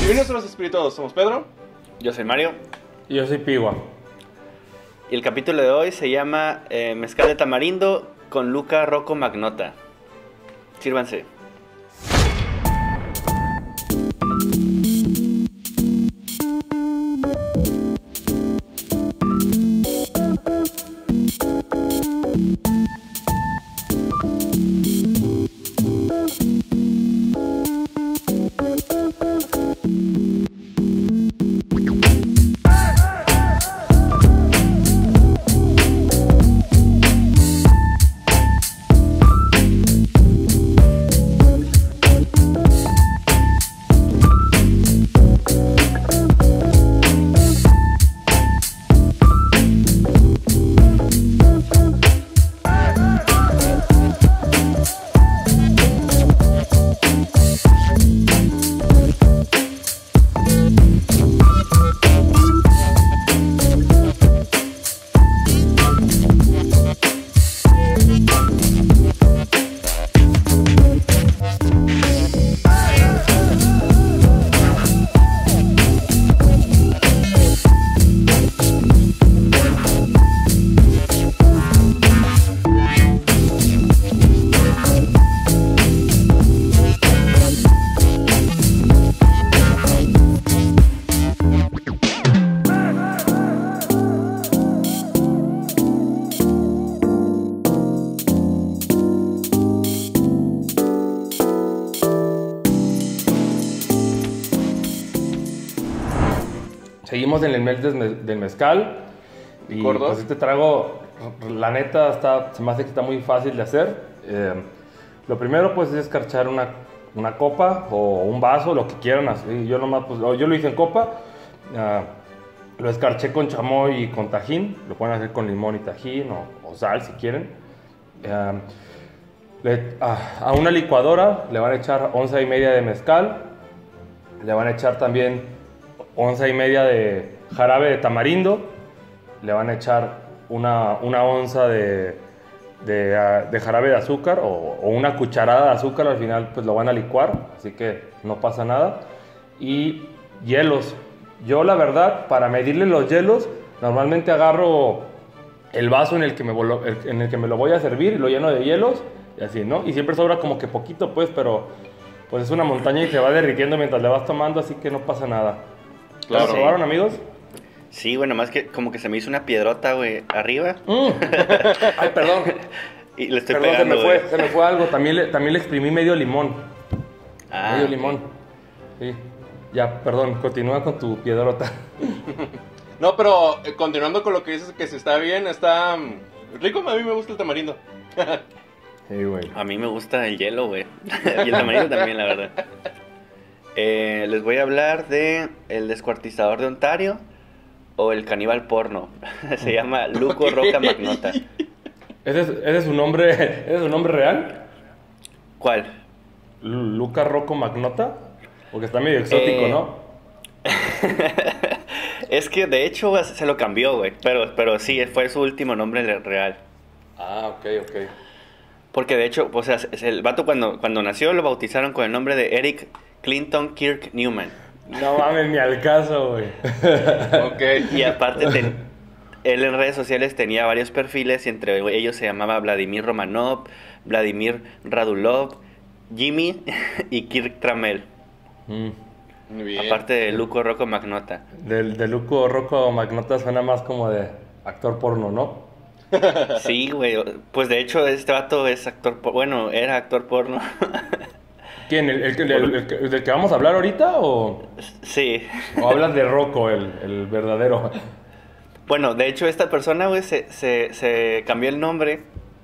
Bienvenidos a Los Espirituados, somos Pedro. Yo soy Mario. Y yo soy Pigua. Y el capítulo de hoy se llama Mezcal de Tamarindo con Luca Rocco Magnota. Sírvanse. Seguimos en el mes del mezcal. Y ¿Gordo? pues este trago, la neta, se me hace que está muy fácil de hacer. Lo primero pues es escarchar una copa o un vaso, lo que quieran. Así. Yo nomás, pues, yo lo hice en copa. Lo escarché con chamoy y con tajín. Lo pueden hacer con limón y tajín o sal si quieren. A una licuadora le van a echar 1,5 onzas de mezcal. Le van a echar también 1,5 onzas de jarabe de tamarindo. Le van a echar una onza de jarabe de azúcar o una cucharada de azúcar. Al final pues lo van a licuar, así que no pasa nada. Y hielos. Yo la verdad, para medirle los hielos, normalmente agarro el vaso en el que me lo voy a servir y lo lleno de hielos y así, ¿no? Y siempre sobra como que poquito pues, pero pues es una montaña y se va derritiendo mientras le vas tomando, así que no pasa nada. Claro. ¿Lo probaron, amigos? Sí, bueno, más que como que se me hizo una piedrota, güey, arriba. Ay, perdón. Y le estoy Perdón, pegando, güey. se me fue algo. También le exprimí medio limón. Medio Ok. limón. Sí. Ya, perdón, continúa con tu piedrota. No, pero continuando con lo que dices que se está bien, está rico. A mí me gusta el tamarindo. Sí, güey. A mí me gusta el hielo, güey. Y el tamarindo también, la verdad. Les voy a hablar de el descuartizador de Ontario o el caníbal porno. Se llama Luco Rocco Magnota. ¿Ese es su nombre, ¿ese es su nombre real? ¿Cuál? ¿Luca Rocco Magnota? Porque está medio exótico, ¿no? Es que de hecho güey, se lo cambió, güey. Pero sí, fue su último nombre real. Ah, ok. Porque de hecho, o sea, el vato cuando nació lo bautizaron con el nombre de Eric Clinton Kirk Newman. No mames, ni al caso, güey. Ok. Y aparte, él en redes sociales tenía varios perfiles y entre ellos se llamaba Vladimir Romanov, Vladimir Radulov, Jimmy y Kirk Trammell. Muy bien. Aparte de Luco Rocco Magnota. De Luco Rocco Magnota suena más como de actor porno, ¿no? Sí, güey. Pues de hecho, este vato es actor bueno, era actor porno. ¿Quién? ¿Del que vamos a hablar ahorita o Sí. hablas de Rocco, el verdadero? Bueno, de hecho, esta persona, güey, se cambió el nombre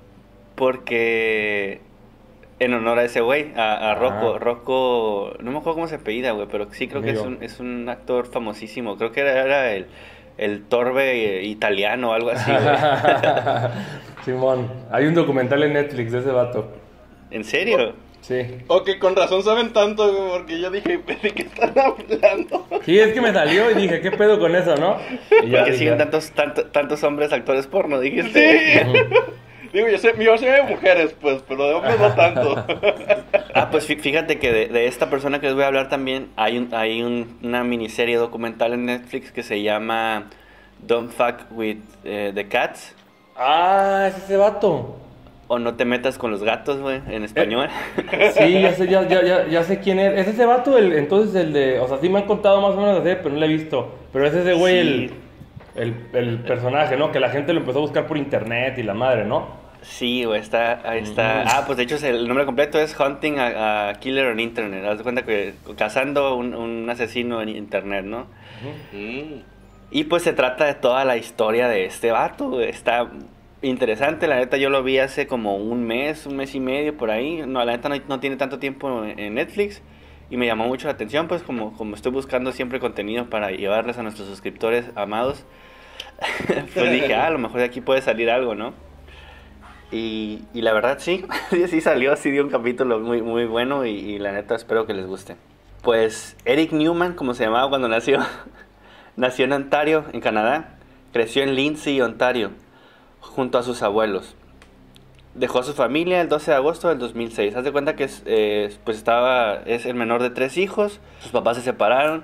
porque en honor a ese güey, a Rocco. Rocco, no me acuerdo cómo se apellida, güey, pero sí creo que es un actor famosísimo. Creo que era el Torbe italiano o algo así, güey. Simón, hay un documental en Netflix de ese vato. ¿En serio? Sí. Ok, con razón saben tanto, güey, porque yo dije, ¿de qué están hablando? Sí, es que me salió y dije, ¿qué pedo con eso, no? Y ya Porque dije, siguen tantos hombres actores porno, dijiste. Sí. Digo, yo sé de mujeres, pues, pero de hombres no tanto. Pues fíjate que de esta persona que les voy a hablar también una miniserie documental en Netflix que se llama Don't Fuck with the Cats. Es ese vato. O No te metas con los gatos, güey, en español. Sí, ya sé quién es. ¿Es ese vato entonces el de... O sea, sí me han contado más o menos de ese, pero no lo he visto. Pero es ese güey Sí. el personaje, ¿no? Que la gente lo empezó a buscar por internet y la madre, ¿no? Sí, güey, ahí está. Pues de hecho el nombre completo es Hunting a Killer on Internet. Haz de cuenta que cazando un asesino en internet, ¿no? Mm. Y pues se trata de toda la historia de este vato, güey. Está interesante, la neta yo lo vi hace como un mes y medio por ahí. No, la neta no tiene tanto tiempo en Netflix. Y me llamó mucho la atención, pues como estoy buscando siempre contenido para llevarles a nuestros suscriptores amados. Pues dije, a lo mejor de aquí puede salir algo, ¿no? Y la verdad sí, sí salió, sí dio un capítulo muy, muy bueno y la neta espero que les guste. Pues Eric Newman, como se llamaba cuando nació, nació en Ontario, en Canadá. Creció en Lindsay, Ontario, junto a sus abuelos. Dejó a su familia el 12 de agosto del 2006. Haz de cuenta que es el menor de 3 hijos. Sus papás se separaron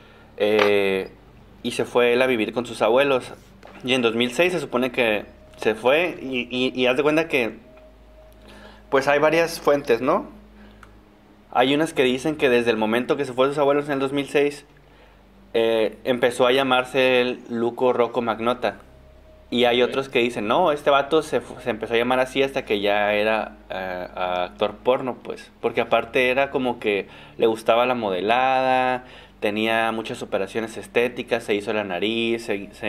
y se fue él a vivir con sus abuelos. Y en 2006 se supone que se fue y haz de cuenta que pues hay varias fuentes, ¿no? Hay unas que dicen que desde el momento que se fue sus abuelos en el 2006 empezó a llamarse el Luco Rocco Magnotta. Y hay otros que dicen, no, este vato se empezó a llamar así hasta que ya era actor porno, pues. Porque aparte era como que le gustaba la modelada, tenía muchas operaciones estéticas, se hizo la nariz,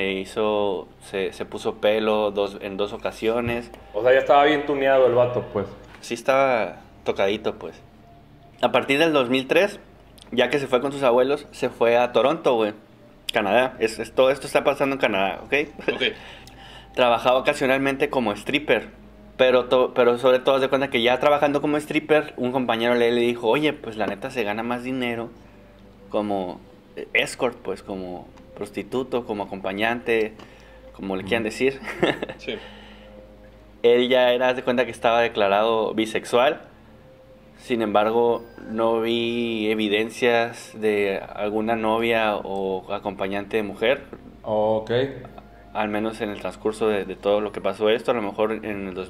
se puso pelo en 2 ocasiones. O sea, ya estaba bien tuneado el vato, pues. Sí estaba tocadito, pues. A partir del 2003, ya que se fue con sus abuelos, se fue a Toronto, güey, Canadá. Todo esto está pasando en Canadá, ¿ok? Ok. Trabajaba ocasionalmente como stripper, pero sobre todo se cuenta que ya trabajando como stripper, un compañero le dijo, oye, pues la neta se gana más dinero como escort, pues como prostituto, como acompañante, como le quieran decir. Sí. Él ya haz de cuenta que estaba declarado bisexual, sin embargo no vi evidencias de alguna novia o acompañante de mujer. Ok. Al menos en el transcurso de todo lo que pasó esto. A lo mejor en el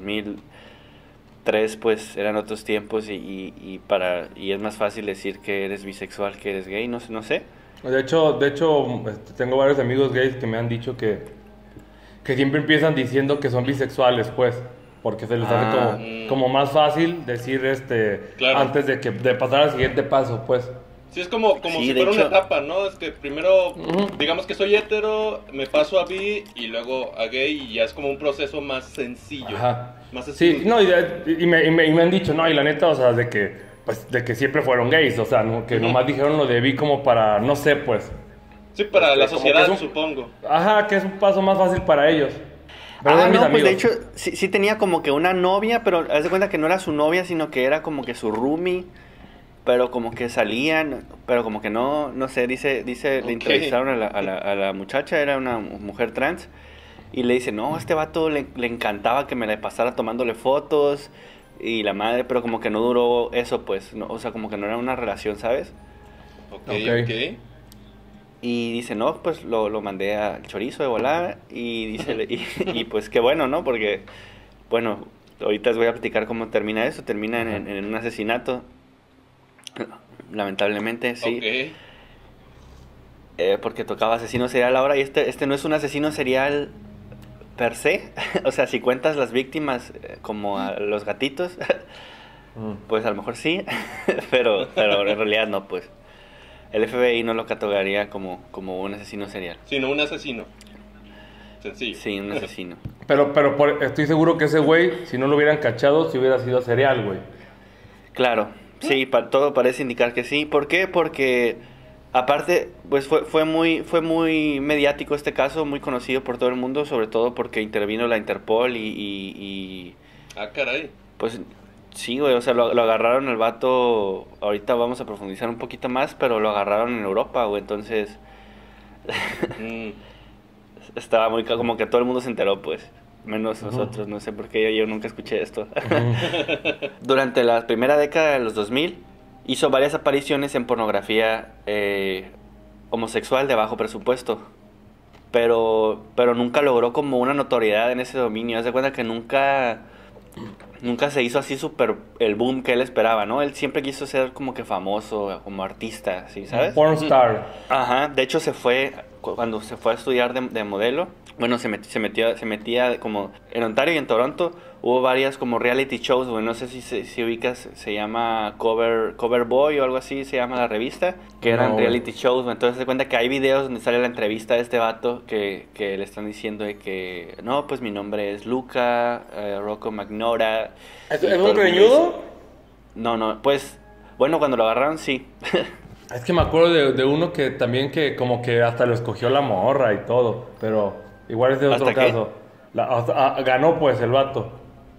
2003 pues eran otros tiempos y es más fácil decir que eres bisexual que eres gay, no sé. De hecho, tengo varios amigos gays que me han dicho que siempre empiezan diciendo que son bisexuales, pues, porque se les hace como más fácil decir Claro. antes de pasar al siguiente paso, pues. Sí, es como Sí, si de fuera una hecho. etapa, ¿no? Es que primero, digamos que soy hetero, me paso a bi y luego a gay y ya es como un proceso más sencillo. Ajá. Más Sí, sencillo. no, y me han dicho, no, y la neta, o sea, de que siempre fueron gays, o sea, ¿no? Que nomás dijeron lo de bi como para, no sé, pues. Sí, para la como sociedad, que es un- supongo. Ajá, que es un paso más fácil para ellos. Pero eran mis No, pues de amigos. hecho sí tenía como que una novia, pero haz de cuenta que no era su novia, sino que era como que su roomie, pero como que salían, pero como que no sé, dice, Ok. le entrevistaron a la muchacha, era una mujer trans, y le dice, no, a este vato le encantaba que me la pasara tomándole fotos, y la madre, pero como que no duró eso, pues, no, o sea, como que no era una relación, ¿sabes? Ok. Y dice, no, pues lo mandé al chorizo de volada. Y dice, y pues qué bueno, ¿no? Porque, bueno, ahorita les voy a platicar cómo termina eso. Termina en un asesinato. Lamentablemente, sí. Ok. Porque tocaba asesino serial ahora. Y este no es un asesino serial per se. O sea, si cuentas las víctimas como a los gatitos, pues a lo mejor sí. pero en realidad no, pues. El FBI no lo catalogaría como un asesino serial. Sino un asesino. Sencillo. Sí, un asesino. Pero estoy seguro que ese güey, si no lo hubieran cachado, si hubiera sido cereal, güey. Claro, sí, todo parece indicar que sí. ¿Por qué? Porque aparte, pues fue muy mediático este caso, muy conocido por todo el mundo, sobre todo porque intervino la Interpol y Ah, caray. pues sí, güey, o sea, lo agarraron el vato, ahorita vamos a profundizar un poquito más, pero lo agarraron en Europa, güey, entonces Mm. estaba muy como que todo el mundo se enteró, pues. menos nosotros, no sé por qué yo nunca escuché esto. Durante la primera década de los 2000 hizo varias apariciones en pornografía homosexual de bajo presupuesto, pero nunca logró como una notoriedad en ese dominio. Haz de cuenta que nunca se hizo así súper el boom que él esperaba, ¿no? Él siempre quiso ser como que famoso, como artista, ¿sí? ¿Sabes? Pornstar. Ajá, de hecho cuando se fue a estudiar de modelo, bueno, se metía como en Ontario y en Toronto, hubo varias como reality shows, güey, no sé si ubicas, se llama Cover Boy o algo así, se llama la revista, que eran reality shows, güey. Entonces se cuenta que hay videos donde sale la entrevista de este vato que le están diciendo de que, no, pues mi nombre es Luca, Rocco Magnora. ¿Es un greñudo? No, pues, bueno, cuando lo agarraron, sí. Es que me acuerdo de uno que también que como que hasta lo escogió la morra y todo, pero igual es de otro caso. Ganó pues el vato.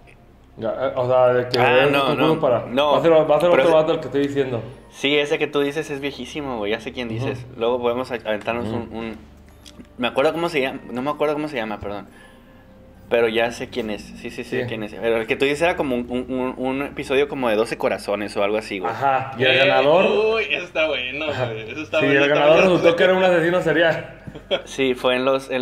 O sea, de que no. Va a ser otro vato el que estoy diciendo. Sí, ese que tú dices es viejísimo, güey, ya sé quién dices. Luego podemos aventarnos un... Me acuerdo cómo se llama, no me acuerdo cómo se llama, perdón. Pero ya sé quién es, sí, quién es. Pero el que tú dices era como un episodio como de 12 corazones o algo así, güey. Ajá, y el ganador... Uy, eso está bueno, güey. Eso está bueno. Sí, el ganador resultó que era un asesino serial. Sí, fue en los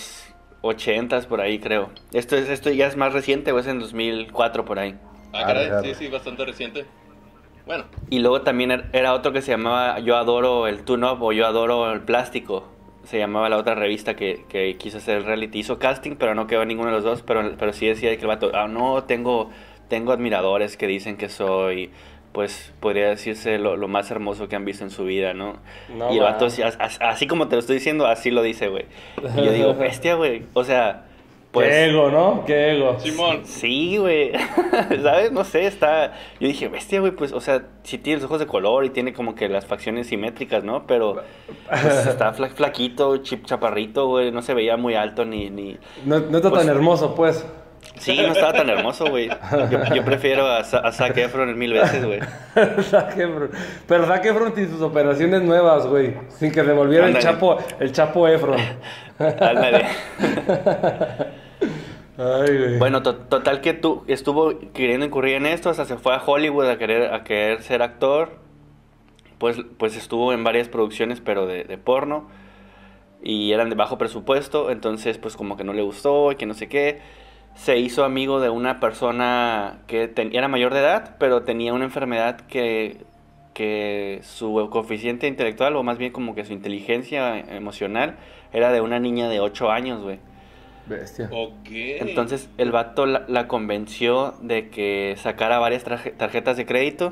80s por ahí, creo. Esto ya es más reciente, güey, es en 2004 por ahí. Ah, caray, sí, bastante reciente. Bueno. Y luego también era otro que se llamaba Yo adoro el tune-up o Yo adoro el plástico. Se llamaba la otra revista que quiso hacer el reality. Hizo casting, pero no quedó en ninguno de los dos. Pero sí decía que el vato, no, tengo admiradores que dicen que soy, pues, podría decirse lo más hermoso que han visto en su vida, ¿no? Y el vato, así como te lo estoy diciendo, así lo dice, güey. Y yo digo, bestia, güey. O sea, pues... Qué ego, ¿no? Qué ego. Simón. Sí, güey. ¿Sabes? No sé, yo dije, bestia, güey, pues, o sea, sí tiene los ojos de color y tiene como que las facciones simétricas, ¿no? Pero pues, está flaquito, chaparrito, güey, no se veía muy alto ni... No está pues, tan hermoso, pues. Sí, no estaba tan hermoso, güey. Yo prefiero a Zac Efron 1000 veces, güey. Zac Efron. Pero Zac Efron sin sus operaciones nuevas, güey. Sin que se volviera el Chapo Efron. Ándale. Ay, güey. Bueno, total que estuvo queriendo incurrir en esto, hasta se fue a Hollywood a querer ser actor. Pues estuvo en varias producciones, pero de porno. Y eran de bajo presupuesto, entonces pues como que no le gustó y que no sé qué. Se hizo amigo de una persona que era mayor de edad, pero tenía una enfermedad que su coeficiente intelectual, o más bien como que su inteligencia emocional, era de una niña de 8 años, güey. Bestia. Ok. Entonces el vato la convenció de que sacara varias tarjetas de crédito,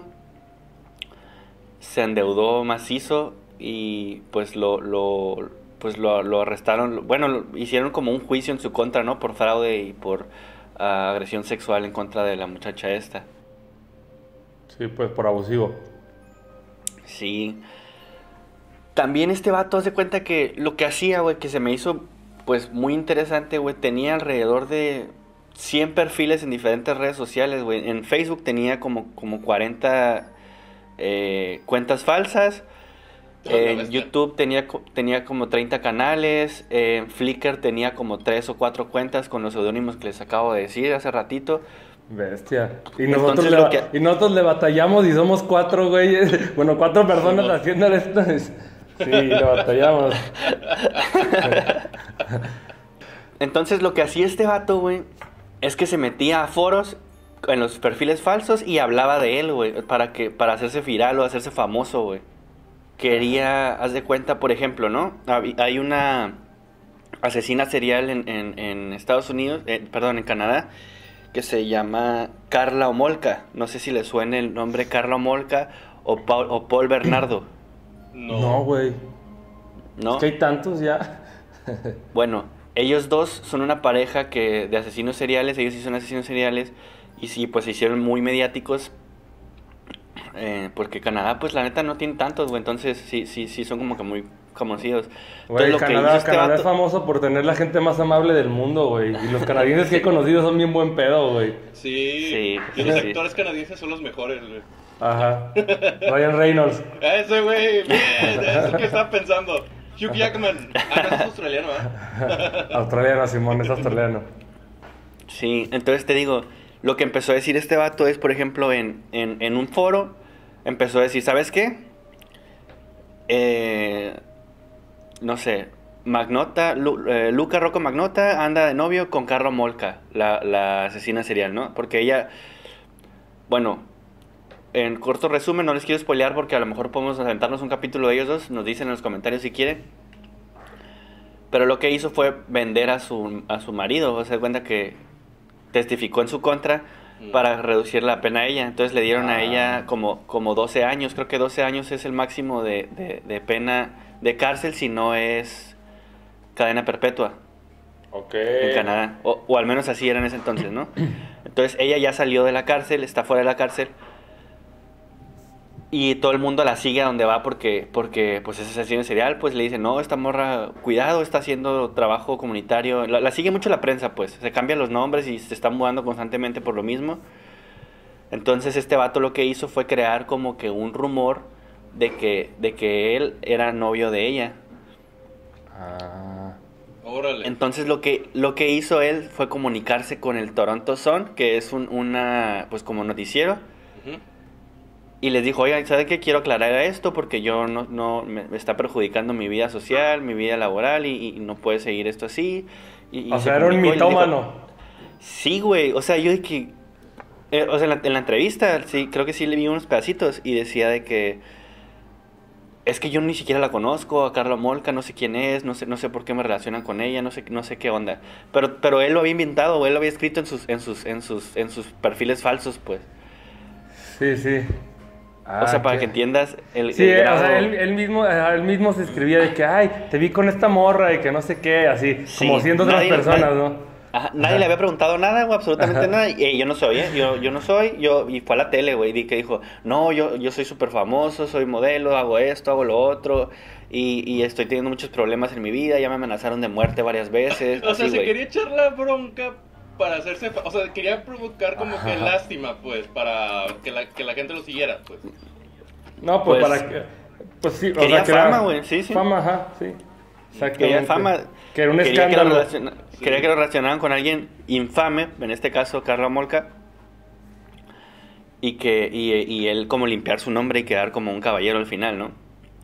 se endeudó macizo y pues lo arrestaron. Bueno, hicieron como un juicio en su contra, ¿no? Por fraude y por agresión sexual en contra de la muchacha esta. Sí, pues por abusivo. Sí. También este vato hace cuenta que lo que hacía, güey, que se me hizo pues muy interesante, güey, tenía alrededor de 100 perfiles en diferentes redes sociales, güey. En Facebook tenía como 40 cuentas falsas. En YouTube tenía como 30 canales. En Flickr tenía como 3 o 4 cuentas con los seudónimos que les acabo de decir hace ratito. Bestia. Y nosotros le batallamos y somos 4 güeyes. Bueno, 4 personas haciendo esto. Sí, le batallamos. Entonces lo que hacía este vato, güey, es que se metía a foros en los perfiles falsos y hablaba de él, güey, para hacerse viral o hacerse famoso, güey. Quería, haz de cuenta, por ejemplo, ¿no? Hay una asesina serial en Estados Unidos, en Canadá, que se llama Karla Homolka. No sé si le suena el nombre Karla Homolka o Paul Bernardo. No, güey. ¿No? Es que hay tantos ya. Bueno, ellos dos son una pareja de asesinos seriales. Ellos sí son asesinos seriales. Y sí, pues se hicieron muy mediáticos. Porque Canadá, pues la neta no tiene tantos, güey. Entonces sí son como que muy conocidos. Güey, Canadá es famoso por tener la gente más amable del mundo, güey. Y los canadienses que he conocido son bien buen pedo, güey. Sí. Y los actores canadienses son los mejores, güey. Ajá. Ryan Reynolds. Ese, güey. Eso que estaba pensando. Hugh Jackman. No es australiano, Australiano, Simón, es australiano. Sí, entonces te digo, lo que empezó a decir este vato es, por ejemplo, en un foro, empezó a decir, ¿sabes qué? No sé, Luca Rocco Magnota anda de novio con Carla Molca, la asesina serial, ¿no? Porque ella, bueno, en corto resumen, no les quiero spoilear porque a lo mejor podemos aventarnos un capítulo de ellos dos, nos dicen en los comentarios si quieren. Pero lo que hizo fue vender a su marido, o sea, cuenta que testificó en su contra para reducir la pena a ella. Entonces le dieron a ella como 12 años, creo que 12 años es el máximo de pena de cárcel si no es cadena perpetua. Ok. En Canadá, o al menos así era en ese entonces, ¿no? Entonces ella ya salió de la cárcel, está fuera de la cárcel. Y todo el mundo la sigue a donde va porque pues es asesino serial, pues le dice, no, esta morra, cuidado, está haciendo trabajo comunitario. La sigue mucho la prensa, pues, se cambian los nombres y se está mudando constantemente por lo mismo. Entonces este vato lo que hizo fue crear como que un rumor de que él era novio de ella. Órale. Entonces lo que hizo él fue comunicarse con el Toronto Sun, que es una, pues como noticiero. Ujú. Y les dijo, oigan, ¿sabe qué? Quiero aclarar esto porque yo me está perjudicando mi vida social, mi vida laboral y no puede seguir esto así. Y O se sea, era un comunicó y les dijo, mitómano. sí, güey, o sea, yo de que... o sea, en la entrevista, sí, creo que sí le vi unos pedacitos y decía de que... Es que yo ni siquiera la conozco, a Carla Molca, no sé quién es, no sé por qué me relacionan con ella, no sé qué onda. Pero él lo había inventado, o él lo había escrito en sus perfiles falsos, pues. Sí, sí. O sea, para que entiendas Sí, el grado... o sea, él mismo se escribía de que, ay, te vi con esta morra y que no sé qué, así, Sí, como siendo otras personas, nadie, ¿no? Ajá, nadie le había preguntado nada, güey, absolutamente nada. Y yo no soy, yo no soy. Y fue a la tele, güey, que dijo, no, yo soy súper famoso, soy modelo, hago esto, hago lo otro. Y estoy teniendo muchos problemas en mi vida, ya me amenazaron de muerte varias veces. O sea, así, se güey. quería echar la bronca para hacerse... O sea, quería provocar como que lástima, pues, para que la gente lo siguiera, pues. No, pues, Pues, para que... Pues sí, o quería sea, fama, güey, sí. Fama, ajá, sí. Exactamente. Quería fama. Que era un Quería escándalo. Quería que lo relacionaran con alguien infame, en este caso Carla Molca. Y él como limpiar su nombre y quedar como un caballero al final, ¿no?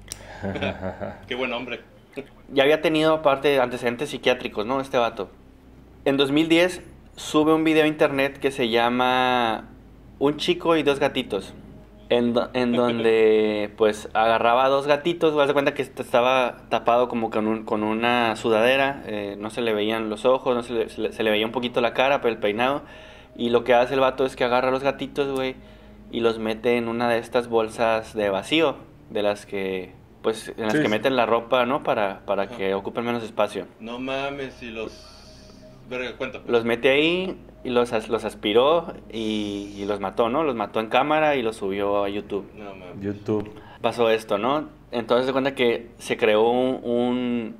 Qué buen hombre. Ya había tenido aparte antecedentes psiquiátricos, ¿no? Este vato. En 2010 sube un video a internet que se llama Un chico y dos gatitos. En donde pues agarraba a dos gatitos, vas de cuenta que estaba tapado como con una sudadera, no se le veían los ojos, no se le veía un poquito la cara, pero el peinado. Y lo que hace el vato es que agarra a los gatitos, güey, y los mete en una de estas bolsas de vacío, de las que, pues, en las Sí, que sí. meten la ropa, ¿no? Para que ocupen menos espacio. No mames, y los... Verga, cuéntame. Los mete ahí y los aspiró y los mató, ¿no? Los mató en cámara y los subió a YouTube. No mames. YouTube. Pasó esto, ¿no? Entonces se cuenta que se creó un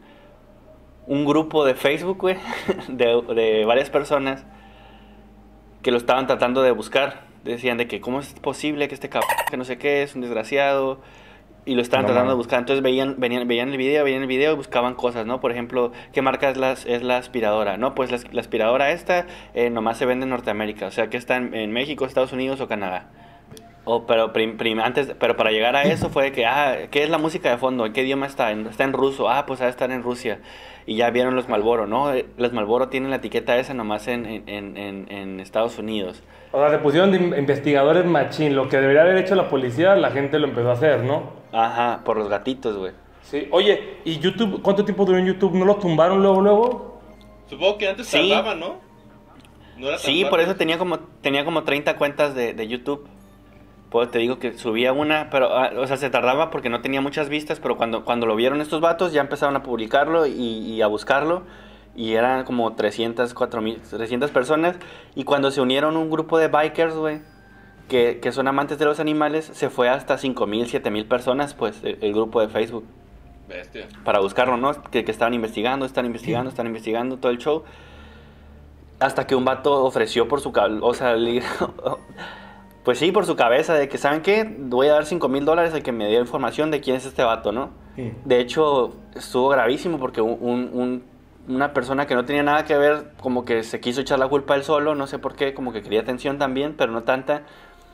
grupo de Facebook, güey, de varias personas que lo estaban tratando de buscar. Decían de que cómo es posible que este cabrón, que no sé qué, es un desgraciado, y lo estaban No tratando de mames. buscar. Entonces veían el video y buscaban cosas, ¿no? Por ejemplo, ¿qué marca es la aspiradora? No, pues la aspiradora esta nomás se vende en Norteamérica, o sea que está en México, Estados Unidos o Canadá. Pero para llegar a eso fue de que, ¿qué es la música de fondo? ¿En qué idioma está? Está en ruso. Pues ha de estar en Rusia. Y ya vieron los Marlboro, ¿no? Los Marlboro tienen la etiqueta esa nomás en Estados Unidos. O sea, se pusieron de investigadores machín. Lo que debería haber hecho la policía, la gente lo empezó a hacer, ¿no? Ajá, por los gatitos, güey. Sí. Oye, ¿y YouTube? ¿Cuánto tiempo duró en YouTube? ¿No lo tumbaron luego? Supongo que antes Sí. tardaba, ¿no? No era tan Sí, por rápido. eso tenía como 30 cuentas de YouTube. Pues te digo que subía una, pero, o sea, se tardaba porque no tenía muchas vistas, pero cuando lo vieron estos vatos ya empezaron a publicarlo y a buscarlo, y eran como 300 personas, y cuando se unieron un grupo de bikers, güey, que son amantes de los animales, se fue hasta 5,000, 7,000 personas, pues, el grupo de Facebook, Bestia. para buscarlo, ¿no? Que estaban investigando todo el show, hasta que un vato ofreció por su o sea, pues sí, por su cabeza, de que, ¿saben qué? Voy a dar $5,000 al que me dio información de quién es este vato, ¿no? Sí. De hecho, estuvo gravísimo porque una persona que no tenía nada que ver, como que se quiso echar la culpa él solo, no sé por qué, como que quería atención también, pero no tanta.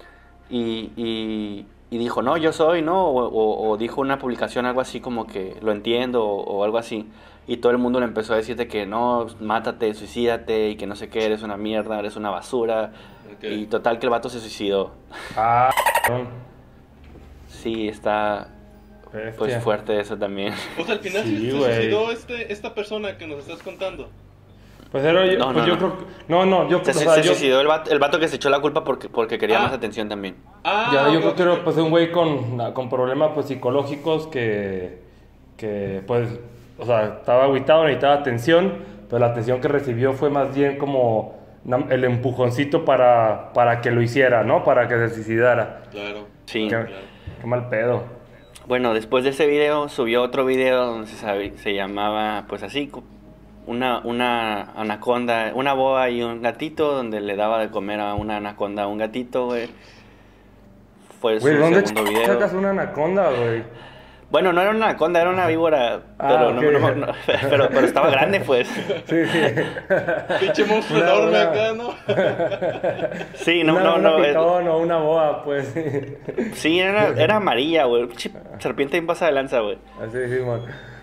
Y dijo, no, yo soy, ¿no? O dijo una publicación algo así como que lo entiendo o algo así. Y todo el mundo le empezó a decir de que no, mátate, suicídate y que no sé qué, eres una mierda, eres una basura. Okay. Y total que el vato se suicidó. Ah, no. Sí, está pues Bestia. fuerte eso también. O sea, al final Sí, sí se güey. suicidó esta persona que nos estás contando. Pues era yo, No, pues no, yo no. creo que... No, yo... Se, o sea, se yo- suicidó el vato que se echó la culpa porque quería Ah. más atención también. Ah, Ya, yo ok, creo que era ok. pues un güey con problemas pues psicológicos que pues, o sea, estaba agüitado, necesitaba atención, pero la atención que recibió fue más bien como el empujoncito para que lo hiciera, ¿no? Para que se suicidara. Claro. Sí. Qué, Claro. qué mal pedo. Bueno, después de ese video subió otro video donde se llamaba pues así, una anaconda, una boa y un gatito, donde le daba de comer a una anaconda a un gatito, güey. Fue su Güey, ¿dónde segundo video. sacas una anaconda, güey? Bueno, no era una anaconda, era una víbora, Ah, pero, ok. pero estaba grande, pues. Sí, sí. Pinche monstruo Una- enorme una- acá, ¿no? Sí, no, una, no, una no. pitón o una boa, pues. Sí, era amarilla, güey. Pinche serpiente en pasa de lanza, güey. Así decimos.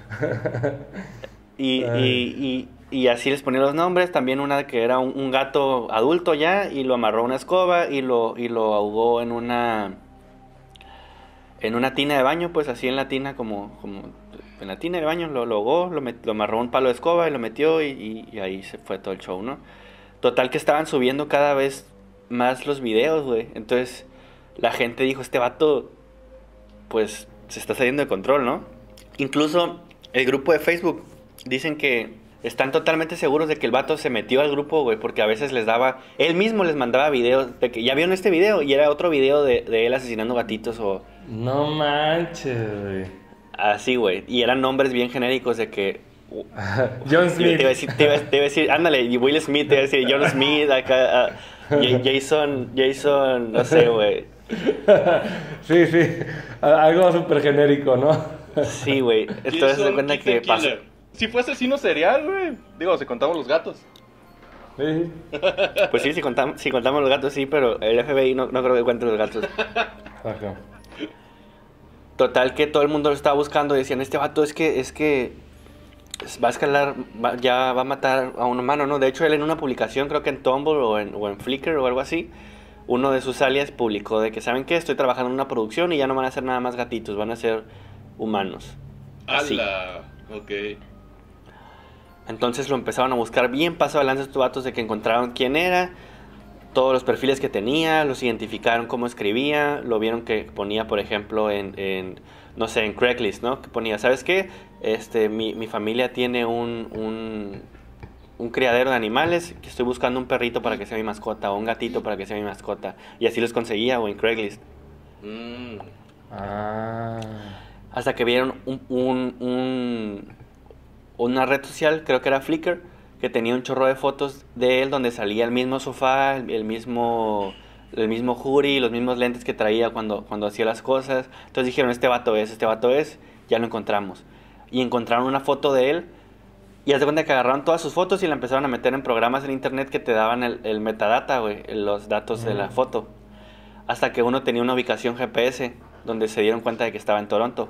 Y así les ponía los nombres. También una que era un gato adulto ya y lo amarró a una escoba y lo ahogó en una tina de baño, pues así en la tina como en la tina de baño lo ahogó, lo amarró a un palo de escoba y lo metió y ahí se fue todo el show, ¿no? Total que estaban subiendo cada vez más los videos, güey. Entonces la gente dijo, este vato pues se está saliendo de control, ¿no? Incluso el grupo de Facebook dicen que están totalmente seguros de que el vato se metió al grupo, güey, porque a veces él mismo les mandaba videos de que ya vieron este video y era otro video de él asesinando gatitos o No manches, güey. así, güey. Y eran nombres bien genéricos de que John te iba a Smith. decir, te iba a decir, ándale, y Will Smith, te iba a decir John Smith, acá, Jason, no sé, güey. Sí, sí. Algo súper genérico, ¿no? Sí, güey. Entonces se cuenta que Kitten pasó. Killer. Si fue asesino serial, güey. Digo, si contamos los gatos. Sí. Pues sí, si contamos los gatos, sí, pero el FBI no creo que cuente los gatos. Ajá. Total que todo el mundo lo estaba buscando y decían, este vato es que va a escalar, ya va a matar a un humano, ¿no? De hecho, él en una publicación, creo que en Tumblr o en Flickr o algo así, uno de sus alias publicó de que, ¿saben qué? Estoy trabajando en una producción y ya no van a ser nada más gatitos, van a ser humanos. Así. ¡Hala! Ok. Entonces lo empezaron a buscar bien pasado de lanza estos vatos de que encontraron quién era, todos los perfiles que tenía, los identificaron cómo escribía, lo vieron que ponía, por ejemplo, no sé, en Craigslist, ¿no? Que ponía, ¿sabes qué? Mi familia tiene un criadero de animales, que estoy buscando un perrito para que sea mi mascota, o un gatito para que sea mi mascota. Y así los conseguía, o en Craigslist. Mm. Ah. Hasta que vieron una red social, creo que era Flickr, que tenía un chorro de fotos de él donde salía el mismo sofá, el mismo hoodie, los mismos lentes que traía cuando hacía las cosas. Entonces dijeron, este vato es, ya lo encontramos. Y encontraron una foto de él y haz de cuenta que agarraron todas sus fotos y la empezaron a meter en programas en internet que te daban el metadata, güey, los datos de la foto. Hasta que uno tenía una ubicación GPS donde se dieron cuenta de que estaba en Toronto.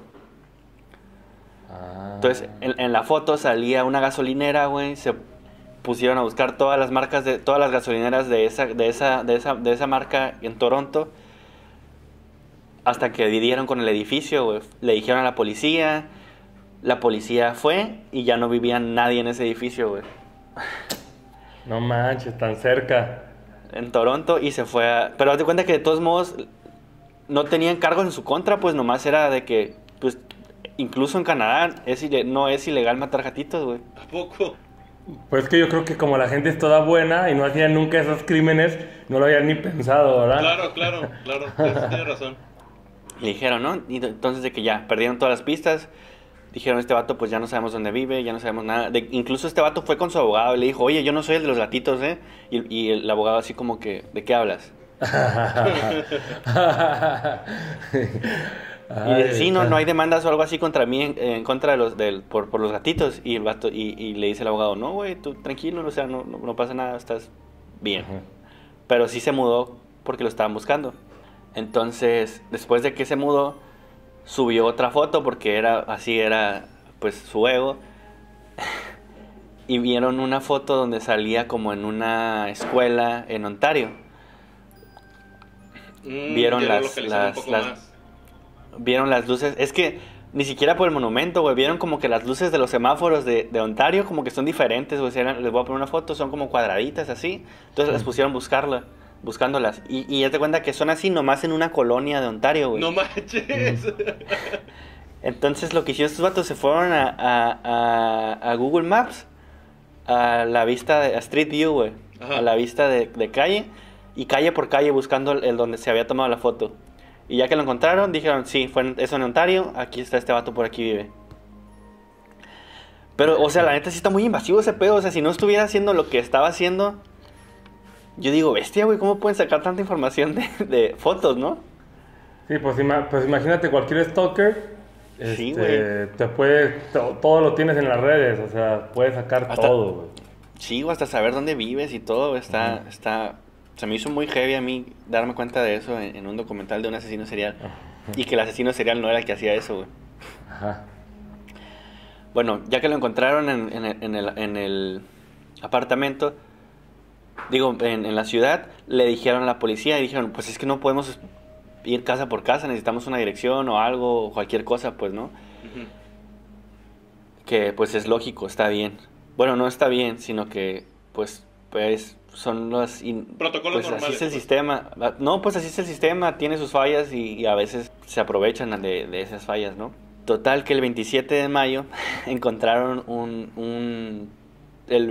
Ah. Entonces, en la foto salía una gasolinera, güey. Se pusieron a buscar todas las marcas de todas las gasolineras de esa marca en Toronto. Hasta que dieron con el edificio, güey. Le dijeron a la policía fue y ya no vivía nadie en ese edificio, güey. No manches, tan cerca. En Toronto y se fue a... Pero haz de cuenta que de todos modos no tenían cargos en su contra, pues nomás era de que, pues, incluso en Canadá no es ilegal matar gatitos, güey. ¿A poco? Pues que yo creo que como la gente es toda buena y no hacía nunca esos crímenes, no lo habían ni pensado, ¿verdad? Claro. Tienes razón. Le dijeron, ¿no? Y entonces de que ya perdieron todas las pistas. Dijeron, este vato pues ya no sabemos dónde vive, ya no sabemos nada. Incluso este vato fue con su abogado y le dijo, oye, yo no soy el de los gatitos, ¿eh? Y el abogado así como que, ¿de qué hablas? Y dice, sí, no hay demandas o algo así contra mí en contra de por los gatitos. Y el vato, y le dice el abogado, no, güey, tú tranquilo, o sea, no pasa nada, estás bien. Ajá. Pero sí se mudó porque lo estaban buscando. Entonces, después de que se mudó, subió otra foto porque era pues su ego. Y vieron una foto donde salía como en una escuela en Ontario. Vieron ya lo localizaron un poco más. vieron las luces. Es que ni siquiera por el monumento, güey. Vieron como que las luces de los semáforos de Ontario como que son diferentes, güey. Les voy a poner una foto, son como cuadraditas así. Entonces las pusieron buscándolas. Y ya te cuenta que son así nomás en una colonia de Ontario, güey. No manches. Entonces lo que hicieron estos vatos se fueron a Google Maps, a la vista a Street View, güey. Ajá. A la vista de calle, y calle por calle buscando el donde se había tomado la foto. Y ya que lo encontraron, dijeron, sí, eso en Ontario, aquí está este vato, por aquí vive. Pero, o sea, la neta sí está muy invasivo ese pedo. O sea, si no estuviera haciendo lo que estaba haciendo, yo digo, bestia, güey, ¿cómo pueden sacar tanta información de fotos, no? Sí, pues imagínate cualquier stalker. Sí, güey. Te puede, todo lo tienes en las redes, o sea, puedes sacar todo, güey. Sí, o hasta saber dónde vives y todo, se me hizo muy heavy a mí darme cuenta de eso en un documental de un asesino serial. Y que el asesino serial no era el que hacía eso, güey. Ajá. Bueno, ya que lo encontraron en el apartamento, digo, en la ciudad, le dijeron a la policía y dijeron, pues es que no podemos ir casa por casa, necesitamos una dirección o algo, o cualquier cosa, pues, ¿no? Ujú. Que pues es lógico, está bien. Bueno, no está bien, sino que pues son los Protocolos pues normales, así es el pues. sistema. No, pues así es el sistema, tiene sus fallas y a veces se aprovechan de esas fallas, ¿no? Total que el 27 de mayo encontraron el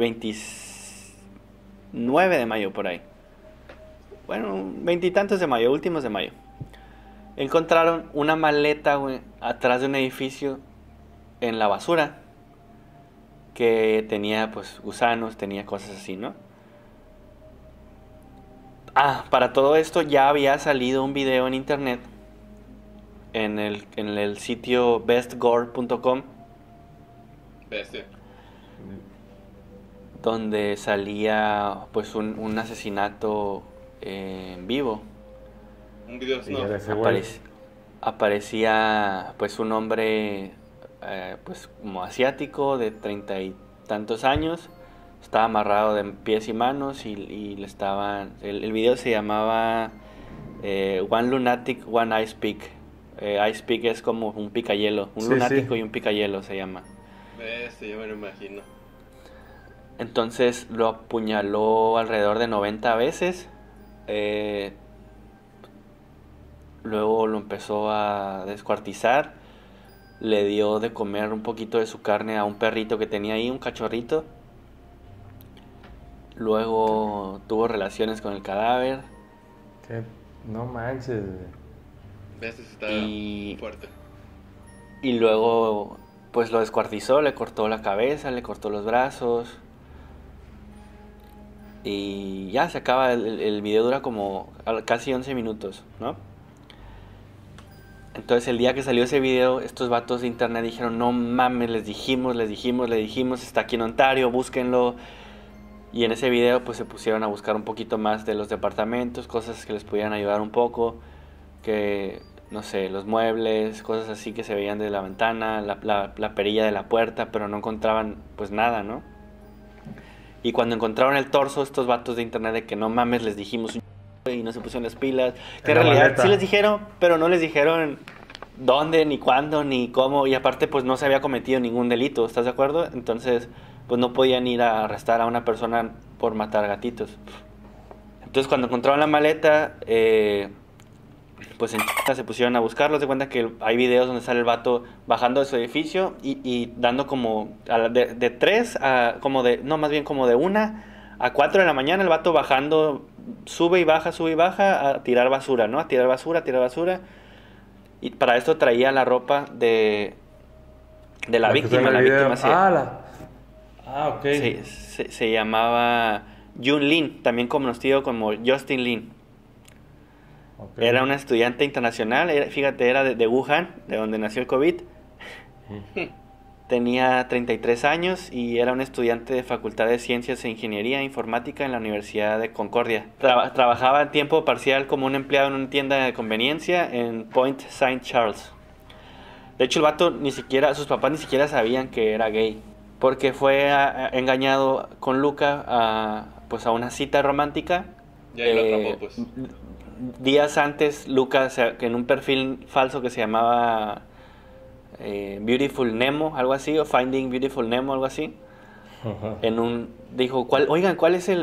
29 de mayo por ahí. Bueno, veintitantos de mayo, últimos de mayo. Encontraron una maleta, güey, atrás de un edificio en la basura que tenía pues gusanos, tenía cosas así, ¿no? Para todo esto ya había salido un video en internet en el sitio bestgore.com Bestia. donde salía pues un asesinato en vivo. Un video Sí, no. era ese güey. Aparecía pues un hombre pues como asiático de 30 y tantos años. Estaba amarrado de pies y manos y le estaban... El video se llamaba One Lunatic, One Ice Pick. Ice Pick es como un picayelo. Un Sí, lunático sí. y un picayelo se llama. Bestia, yo me lo imagino. Entonces lo apuñaló alrededor de 90 veces. Luego lo empezó a descuartizar. Le dio de comer un poquito de su carne a un perrito que tenía ahí, un cachorrito. Luego tuvo relaciones con el cadáver. No manches, güey. Bestia, sí está Y- fuerte. Y luego pues lo descuartizó, le cortó la cabeza, le cortó los brazos. Y ya se acaba, el video dura como casi 11 minutos, ¿no? Entonces el día que salió ese video, estos vatos de internet dijeron, no mames, les dijimos, está aquí en Ontario, búsquenlo. Y en ese video pues se pusieron a buscar un poquito más de los departamentos, cosas que les pudieran ayudar un poco, que no sé, los muebles, cosas así que se veían de la ventana, la perilla de la puerta, pero no encontraban pues nada, ¿no? Y cuando encontraron el torso, estos vatos de internet de que no mames, les dijimos y no se pusieron las pilas, que en En la realidad maleta. sí les dijeron, pero no les dijeron dónde, ni cuándo, ni cómo, y aparte pues no se había cometido ningún delito, ¿estás de acuerdo? Entonces pues no podían ir a arrestar a una persona por matar gatitos. Entonces cuando encontraron la maleta, pues en se pusieron a buscarlos. De cuenta que hay videos donde sale el vato bajando de su edificio y dando como de 3 a como de, no, más bien como de 1 a 4 de la mañana, el vato bajando, sube y baja a tirar basura, ¿no? A tirar basura. Y para esto traía la ropa de la que víctima. sale en La el video. víctima Ok. se llamaba Jun Lin, también conocido como Justin Lin. Ok. Era una estudiante internacional, fíjate, era de Wuhan, de donde nació el COVID. Tenía 33 años y era un estudiante de Facultad de Ciencias e Ingeniería Informática en la Universidad de Concordia. Trabajaba en tiempo parcial como un empleado en una tienda de conveniencia en Point Saint Charles. De hecho, el vato ni siquiera, sus papás ni siquiera sabían que era gay, porque fue engañado con Luca pues a una cita romántica. Y ahí lo atrapó, pues. Días antes, Luca, en un perfil falso que se llamaba Beautiful Nemo, algo así, o Finding Beautiful Nemo, algo así. Ajá. Dijo, oigan, ¿cuál es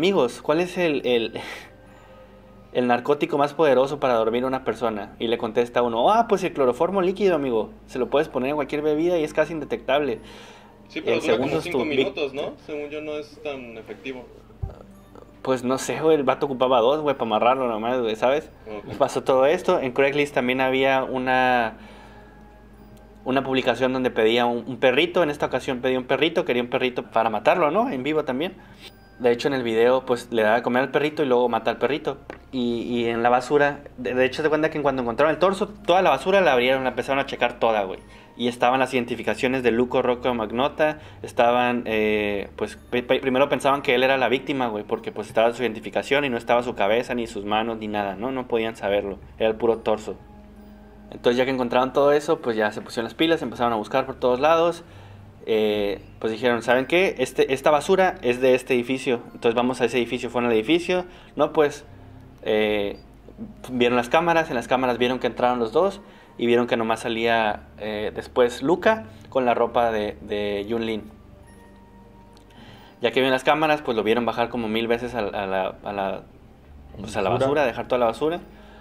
el narcótico más poderoso para dormir a una persona? Y le contesta uno, pues el cloroformo líquido, amigo. Se lo puedes poner en cualquier bebida y es casi indetectable. Sí, pero en dura como segundos 5 tu- minutos, ¿no? Según yo no es tan efectivo. Pues no sé, güey, el vato ocupaba 2, güey, para amarrarlo nomás, güey, ¿sabes? Ok. Pasó todo esto. En Craigslist también había una publicación donde pedía un perrito. En esta ocasión pedía un perrito, quería un perrito para matarlo, ¿no? En vivo también. De hecho, en el video, pues le daba de comer al perrito y luego mata al perrito. Y en la basura, de hecho, te cuenta que cuando encontraron el torso, toda la basura la abrieron, la empezaron a checar toda, güey. Y estaban las identificaciones de Luco Rocco Magnotta, estaban, pues, primero pensaban que él era la víctima, güey, porque pues estaba su identificación y no estaba su cabeza, ni sus manos, ni nada, ¿no? No podían saberlo, era el puro torso. Entonces, ya que encontraron todo eso, pues ya se pusieron las pilas, empezaron a buscar por todos lados. Pues dijeron, ¿saben qué? Esta basura es de este edificio, entonces vamos a ese edificio. Fueron al edificio, no, pues vieron las cámaras, en las cámaras vieron que entraron los dos y vieron que nomás salía después Luca con la ropa de Yunlin. Ya que vieron las cámaras, pues lo vieron bajar como 1000 veces a la basura, dejar toda la basura.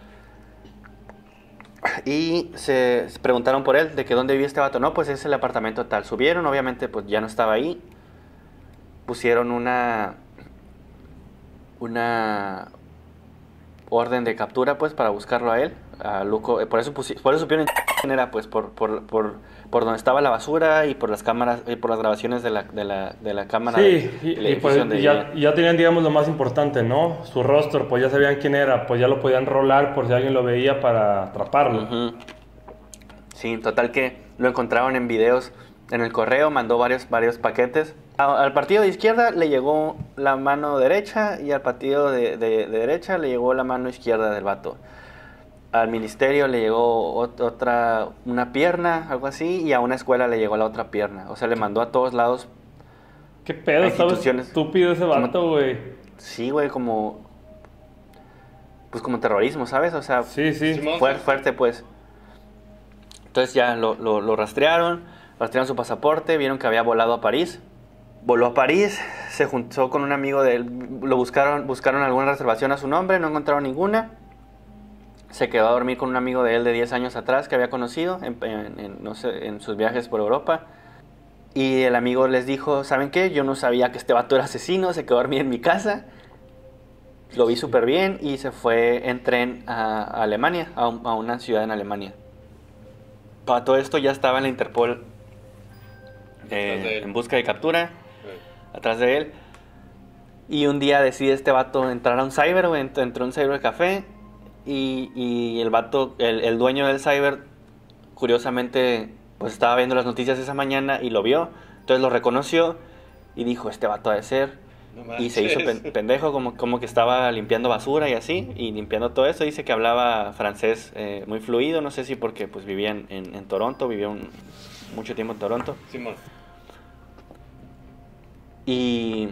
Y se preguntaron por él, de que dónde vivía este vato. No, pues es el apartamento tal. Subieron, obviamente, pues ya no estaba ahí. Pusieron una orden de captura, pues, para buscarlo a él, a Luco. Por eso supieron quién era, pues, por donde estaba la basura y por las cámaras, y por las grabaciones de la cámara. Sí, del y edificio pues donde ya tenían, digamos, lo más importante, ¿no? Su rostro, pues ya sabían quién era, pues ya lo podían rolar por si alguien lo veía para atraparlo. Ujú. Sí, total que lo encontraron en videos en el correo, mandó varios paquetes. Al partido de izquierda le llegó la mano derecha y al partido de derecha le llegó la mano izquierda del vato. Al ministerio le llegó una pierna, algo así, y a una escuela le llegó la otra pierna. O sea, le mandó a todos lados. ¿Qué pedo? A Estaba instituciones. estúpido ese vato, güey. Sí, güey, como terrorismo, ¿sabes? O sea, Sí, sí. Simón. fuerte, pues. Entonces ya lo rastrearon su pasaporte, vieron que había volado a París. Voló a París, se juntó con un amigo de él, buscaron alguna reservación a su nombre, no encontraron ninguna. Se quedó a dormir con un amigo de él de 10 años atrás que había conocido en sus viajes por Europa. Y el amigo les dijo, ¿saben qué? Yo no sabía que este vato era asesino, se quedó a dormir en mi casa. Lo vi súper bien y se fue en tren a Alemania, a una ciudad en Alemania. Para todo esto ya estaba en la Interpol en busca de captura, atrás de él. Y un día decide este vato entrar a un cyber, güey, entró a un cybercafé. Y el vato, el dueño del cyber, curiosamente, pues estaba viendo las noticias esa mañana y lo vio. Entonces lo reconoció y dijo, este vato ha de ser. No Y se hizo manches. pendejo, como que estaba limpiando basura y así, y limpiando todo eso. Dice que hablaba francés muy fluido, no sé si porque pues vivía en Toronto, vivió mucho tiempo en Toronto. Simón. Y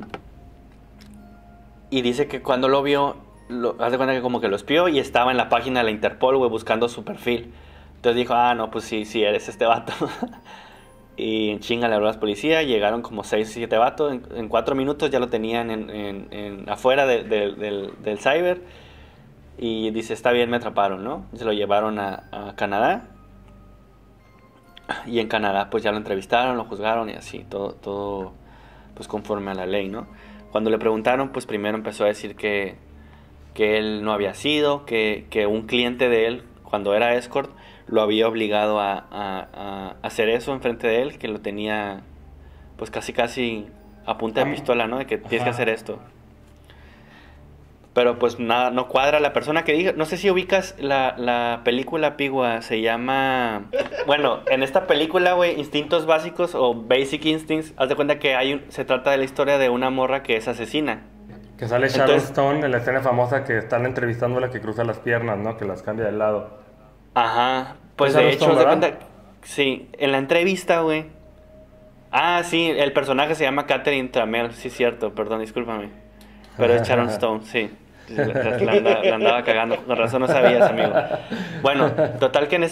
dice que cuando lo vio, haz de cuenta que como que lo espió y estaba en la página de la Interpol, güey, buscando su perfil. Entonces dijo, no, pues sí, eres este vato. Y en chinga le habló a la policía, llegaron como 6 o 7 vatos, en 4 minutos ya lo tenían afuera del cyber. Y dice, está bien, me atraparon, ¿no? Se lo llevaron a Canadá. Y en Canadá pues ya lo entrevistaron, lo juzgaron y así, todo pues conforme a la ley, ¿no? Cuando le preguntaron, pues primero empezó a decir que él no había sido, que un cliente de él, cuando era escort, lo había obligado a hacer eso enfrente de él, que lo tenía pues casi a punta de pistola, ¿no? De que tienes que hacer esto. Pero pues nada, no cuadra la persona que diga. No sé si ubicas la película Pigua, se llama... Bueno, en esta película, güey, Instintos Básicos o Basic Instincts, haz de cuenta que se trata de la historia de una morra que es asesina. Que sale Sharon Stone en la escena famosa que están entrevistando a la que cruza las piernas, ¿no? Que las cambia de lado. Ajá, pues Sharon de hecho, Stone, haz de ¿verdad? cuenta... Sí, en la entrevista, güey. Ah, sí, el personaje se llama Catherine Tramell, sí, cierto, perdón, discúlpame. Pero es Sharon Stone, sí. La andaba cagando, con razón no sabías, amigo. Bueno, total que en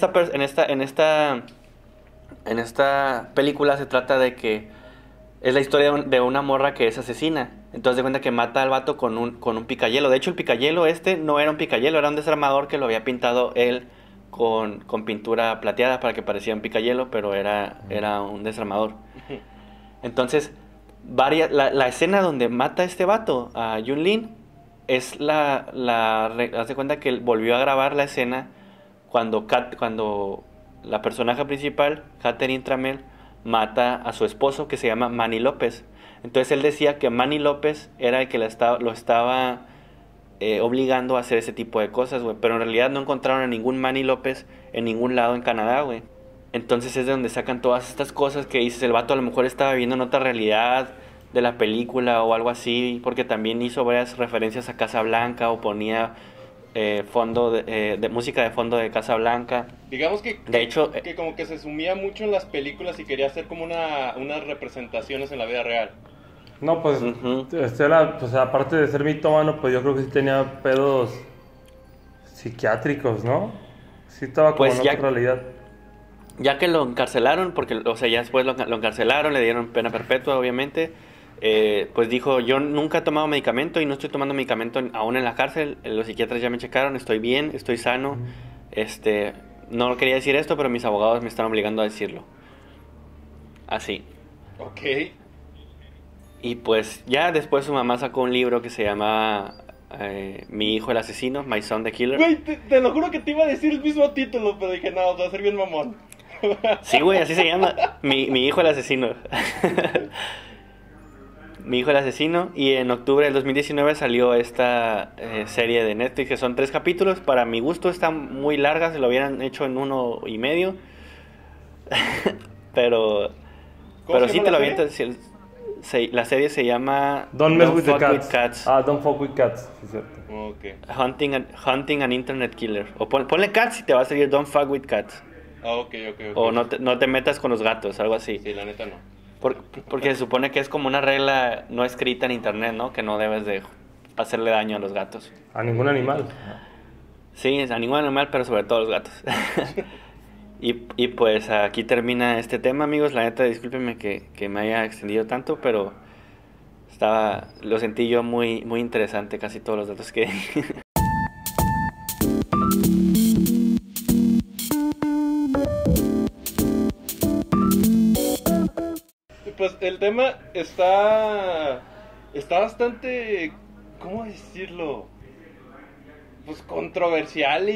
esta película se trata de que es la historia de una morra que es asesina. Entonces de cuenta que mata al vato con un picayelo. De hecho, el picayelo no era un picayelo, era un desarmador que lo había pintado él con pintura plateada para que pareciera un picayelo, pero era un desarmador. Entonces, la escena donde mata a este vato, a Yun Lin, es haz de cuenta que él volvió a grabar la escena cuando la personaje principal, Catherine Tramell, mata a su esposo que se llama Manny López. Entonces él decía que Manny López era el que lo estaba obligando a hacer ese tipo de cosas, güey. Pero en realidad no encontraron a ningún Manny López en ningún lado en Canadá, güey. Entonces es de donde sacan todas estas cosas que dices, el vato a lo mejor estaba viviendo en otra realidad de la película o algo así, porque también hizo varias referencias a Casablanca o ponía fondo de música de fondo de Casablanca. Digamos que, De hecho, que como que se sumía mucho en las películas y quería hacer como unas representaciones en la vida real. No, pues, Ujú. pues aparte de ser mitómano, pues yo creo que sí tenía pedos psiquiátricos, ¿no? Sí estaba como Pues en otra realidad. Ya que lo encarcelaron, porque, o sea, ya después lo encarcelaron, le dieron pena perpetua, obviamente, pues dijo, yo nunca he tomado medicamento y no estoy tomando medicamento aún en la cárcel, los psiquiatras ya me checaron, estoy bien, estoy sano, no quería decir esto, pero mis abogados me están obligando a decirlo. Así. Ok. Y pues ya después su mamá sacó un libro que se llama Mi hijo el asesino, My Son the Killer. Güey, te lo juro que te iba a decir el mismo título, pero dije, no, va a ser bien mamón. Sí, güey, así se llama. Mi hijo el asesino. Mi hijo el asesino. Y en octubre del 2019 salió esta serie de Netflix, que son 3 capítulos. Para mi gusto está muy larga, se lo hubieran hecho en 1.5. pero ¿Cómo se sí llama te lo la avientas. La serie se llama Don't Mess with the Fuck Cats. Cats. Ah, Don't Fuck with Cats, sí, cierto. Ok. Hunting an Internet Killer. O ponle Cats y te va a salir Don't Fuck with Cats. Ah, ok. O no te metas con los gatos, algo así. Sí, la neta no. Porque se supone que es como una regla no escrita en internet, ¿no? Que no debes de hacerle daño a los gatos. A ningún animal. Sí, a ningún animal, pero sobre todo a los gatos. Y pues aquí termina este tema, amigos. La neta, discúlpenme que me haya extendido tanto, pero lo sentí yo muy, muy interesante, casi todos los datos que... Pues el tema está bastante, ¿cómo decirlo? Pues controversial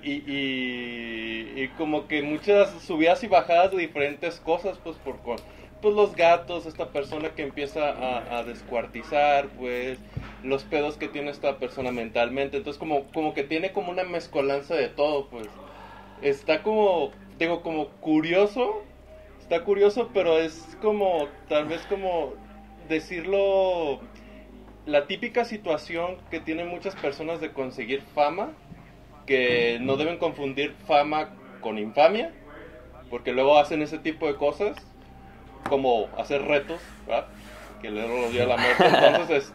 y como que muchas subidas y bajadas de diferentes cosas, pues pues los gatos, esta persona que empieza a descuartizar, pues los pedos que tiene esta persona mentalmente, entonces como que tiene como una mezcolanza de todo, pues está como, digo, como curioso. Está curioso, pero es como, tal vez como decirlo, la típica situación que tienen muchas personas de conseguir fama, que no deben confundir fama con infamia, porque luego hacen ese tipo de cosas, como hacer retos, ¿verdad? Que luego los dio la muerte. Entonces,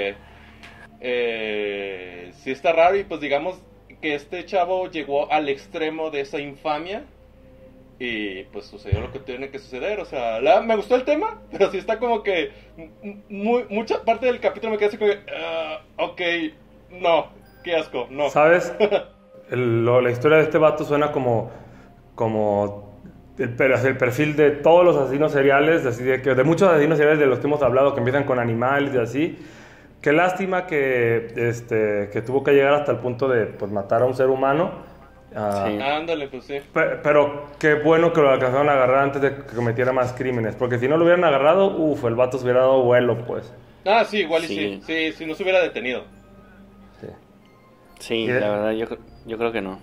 sí está raro y pues digamos que este chavo llegó al extremo de esa infamia. Y pues sucedió lo que tiene que suceder, o sea, me gustó el tema, pero sí está como que mucha parte del capítulo me quedé así como que, ok, no, qué asco, no. ¿Sabes? La historia de este vato suena como el perfil de todos los asesinos seriales, así de muchos asesinos seriales de los que hemos hablado, que empiezan con animales y así. Qué lástima que tuvo que llegar hasta el punto de pues, matar a un ser humano. Sí. Ándale, pues sí. Pero qué bueno que lo alcanzaron a agarrar antes de que cometiera más crímenes, porque si no lo hubieran agarrado, el vato se hubiera dado vuelo, pues. Ah, sí, igual Sí. y sí, si no se hubiera detenido. Sí, Y la verdad, yo creo que no.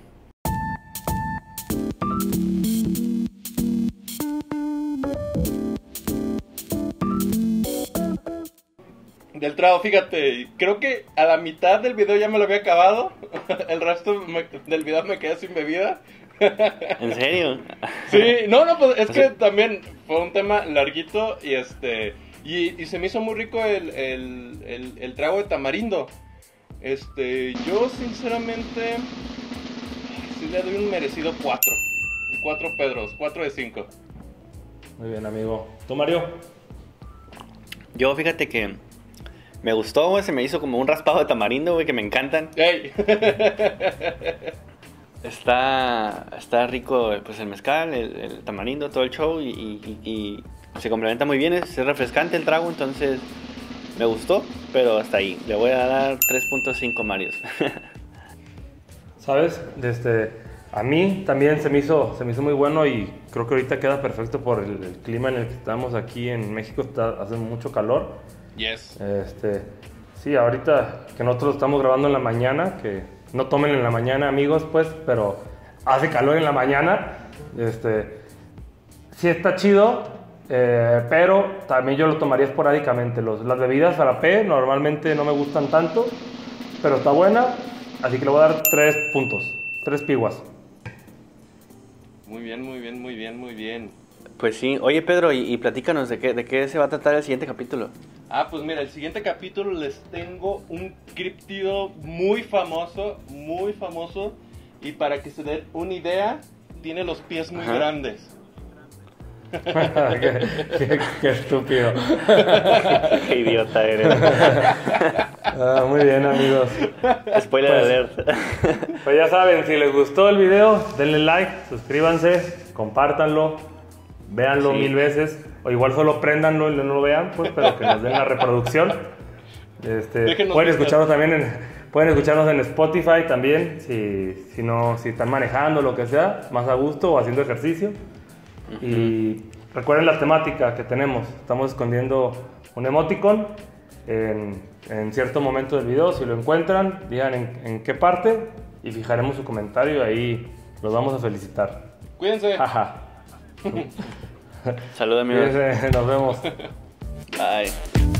Del trago, fíjate, creo que a la mitad del video ya me lo había acabado. El resto del video me quedé sin bebida. ¿En serio? Sí, no, pues es que también fue un tema larguito y se me hizo muy rico el trago de tamarindo. Yo sinceramente sí le doy un merecido 4. 4 Pedros, 4 de 5. Muy bien, amigo. ¿Tú, Mario? Yo, fíjate que me gustó, güey, se me hizo como un raspado de tamarindo, güey, que me encantan. ¡Ey! Está rico, pues, el mezcal, el tamarindo, todo el show, y se complementa muy bien, es refrescante el trago, entonces me gustó, pero hasta ahí. Le voy a dar 3.5 Marios. ¿Sabes? A mí también se me hizo muy bueno y creo que ahorita queda perfecto por el clima en el que estamos aquí en México, hace mucho calor. Yes. Sí, ahorita que nosotros estamos grabando en la mañana, que no tomen en la mañana, amigos, pues, pero hace calor en la mañana. Sí está chido, pero también yo lo tomaría esporádicamente. Las bebidas frappé normalmente no me gustan tanto, pero está buena, así que le voy a dar 3 puntos, 3 piguas. Muy bien, muy bien, muy bien, muy bien. Pues sí, oye Pedro, y platícanos de qué se va a tratar el siguiente capítulo. Pues mira, el siguiente capítulo les tengo un críptido muy famoso, y para que se den una idea, tiene los pies muy grandes. qué estúpido. Qué idiota eres. Muy bien, amigos. Spoiler alert. Pues ya saben, si les gustó el video, denle like, suscríbanse, compártanlo, véanlo 1000 veces, o igual solo préndanlo y no lo vean, pues, pero que nos den la reproducción. Pueden escucharnos en Spotify también, si están manejando, lo que sea, más a gusto o haciendo ejercicio. Y recuerden la temática que tenemos. Estamos escondiendo un emoticon en cierto momento del video. Si lo encuentran, digan en qué parte y fijaremos su comentario y ahí los vamos a felicitar. Cuídense. Jaja. Saludos, amigos. Nos vemos. Bye.